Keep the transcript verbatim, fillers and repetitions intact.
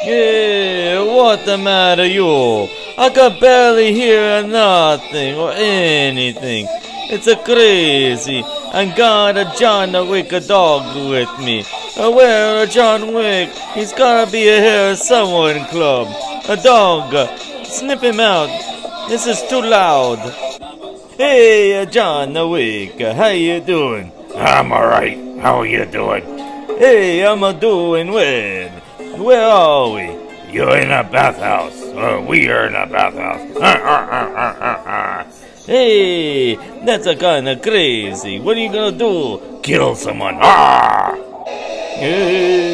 Hey, what the matter, you? I can barely hear nothing or anything. It's a crazy. I got a John Wick dog with me. Uh, where a John Wick? He's gotta be here somewhere in club. A dog. Snip him out. This is too loud. Hey, uh, John Wick. How you doing? I'm alright. How are you doing? Hey, I'm uh, doing well. Where are we? You're in a bathhouse. Uh, we are in a bathhouse. Hey, that's a kinda crazy. What are you gonna do? Kill someone. Ah! Hey.